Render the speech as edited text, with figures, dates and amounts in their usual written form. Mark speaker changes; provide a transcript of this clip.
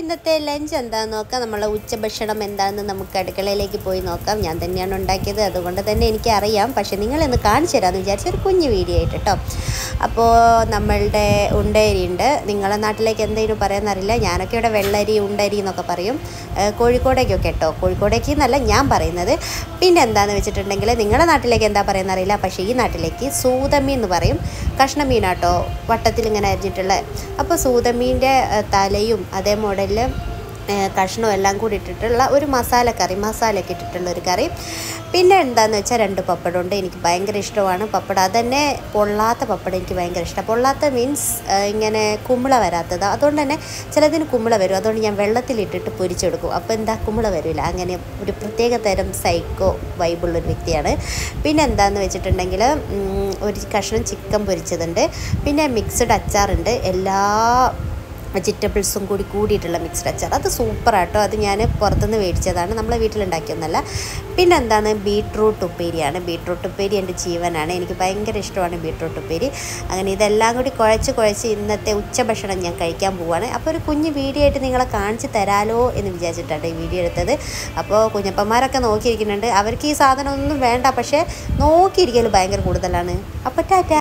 Speaker 1: ഇന്നത്തെ ലഞ്ച് എന്താണെന്ന് നോക്കാം. നമ്മളെ ഉച്ചഭക്ഷണം എന്താണെന്ന് നമുക്ക് അടുക്കളയിലേക്ക് പോയി നോക്കാം. ഞാൻ തന്നെയാണ് ഉണ്ടാക്കിയത്, അതുകൊണ്ട് തന്നെ എനിക്കറിയാം. പക്ഷേ നിങ്ങളൊന്ന് കാണിച്ചു തരാമെന്ന് വിചാരിച്ച ഒരു കുഞ്ഞു വീഡിയോ ആയിട്ട് കേട്ടോ. അപ്പോൾ നമ്മളുടെ ഉണ്ടരി ഉണ്ട്. നിങ്ങളെ നാട്ടിലേക്ക് എന്തെങ്കിലും പറയാമെന്നറിയില്ല. ഞാനൊക്കെ ഇവിടെ വെള്ളരി ഉണ്ടരി എന്നൊക്കെ പറയും. കോഴിക്കോടേക്കൊക്കെ കേട്ടോ, കോഴിക്കോടേക്ക് എന്നല്ല ഞാൻ പറയുന്നത്. പിന്നെ എന്താണെന്ന് വെച്ചിട്ടുണ്ടെങ്കിൽ നിങ്ങളുടെ നാട്ടിലേക്ക് എന്താ പറയുന്നറിയില്ല, പക്ഷേ ഈ നാട്ടിലേക്ക് സൂതമീൻ എന്ന് പറയും. കഷ്ണമീനാട്ടോ, വട്ടത്തിൽ ഇങ്ങനെ അരിഞ്ഞിട്ടുള്ള. അപ്പോൾ സൂതമീൻ്റെ തലയും അതേ മോഡലിൽ കഷ്ണവും എല്ലാം കൂടി ഇട്ടിട്ടുള്ള ഒരു മസാലയൊക്കെ ഇട്ടിട്ടുള്ള ഒരു കറി. പിന്നെ എന്താണെന്ന് വെച്ചാൽ 2 പപ്പടമുണ്ട്. എനിക്ക് ഭയങ്കര ഇഷ്ടമാണ് പപ്പടം. അതന്നെ പൊള്ളാത്ത പപ്പടം എനിക്ക് ഭയങ്കര ഇഷ്ടമാണ്. പൊള്ളാത്ത മീൻസ് ഇങ്ങനെ കുമ്പള വരാത്തത്. അതുകൊണ്ട് തന്നെ ചിലതിന് കുമ്പള വരും. അതുകൊണ്ട് ഞാൻ വെള്ളത്തിലിട്ടിട്ട് പൊരിച്ചെടുക്കും. അപ്പോൾ എന്താ കുമ്പള വരില്ല. അങ്ങനെ ഒരു പ്രത്യേക തരം സൈക്കോ വൈബുള്ളൊരു വ്യക്തിയാണ്. പിന്നെ എന്താണെന്ന് വെച്ചിട്ടുണ്ടെങ്കിൽ ഒരു കഷ്ണം ചിക്കൻ പൊരിച്ചതുണ്ട്. പിന്നെ മിക്സ്ഡ് അച്ചാറുണ്ട്. എല്ലാ വെജിറ്റബിൾസും കൂടിയിട്ടുള്ള മിക്സ്ഡ് അച്ചാർ. അത് സൂപ്പറാട്ടോ. അത് ഞാൻ പുറത്തുനിന്ന് മേടിച്ചതാണ്, നമ്മളെ വീട്ടിലുണ്ടാക്കിയൊന്നല്ല. പിന്നെ എന്താണ്, ബീട്രൂട്ട് ഉപ്പേരിയാണ്. ബീട്രൂട്ട് ഉപ്പേരി എൻ്റെ ജീവനാണ്. എനിക്ക് ഭയങ്കര ഇഷ്ടമാണ് ബീട്രൂട്ട് ഉപ്പേരി. അങ്ങനെ ഇതെല്ലാം കൂടി കുഴച്ച് ഇന്നത്തെ ഉച്ചഭക്ഷണം ഞാൻ കഴിക്കാൻ പോവുകയാണ്. അപ്പോൾ ഒരു കുഞ്ഞ് വീഡിയോ ആയിട്ട് നിങ്ങളെ കാണിച്ച് തരാലോ എന്ന് വിചാരിച്ചിട്ടാണ് ഈ വീഡിയോ എടുത്തത്. അപ്പോൾ കുഞ്ഞപ്പന്മാരൊക്കെ നോക്കിയിരിക്കുന്നുണ്ട്. അവർക്ക് ഈ സാധനം ഒന്നും വേണ്ട, പക്ഷേ നോക്കിയിരിക്കൽ ഭയങ്കര കൂടുതലാണ്. അപ്പോൾ ടാറ്റ.